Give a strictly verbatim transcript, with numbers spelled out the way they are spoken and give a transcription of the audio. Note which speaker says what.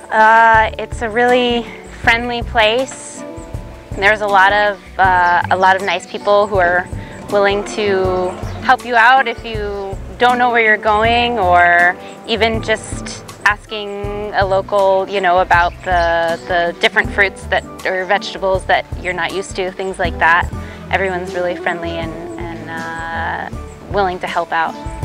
Speaker 1: Uh, it's a really friendly place. There's a lot of uh, a lot of nice people who are willing to help you out if you don't know where you're going, or even just asking a local, you know, about the the different fruits that or vegetables that you're not used to, things like that. Everyone's really friendly and, and uh, willing to help out.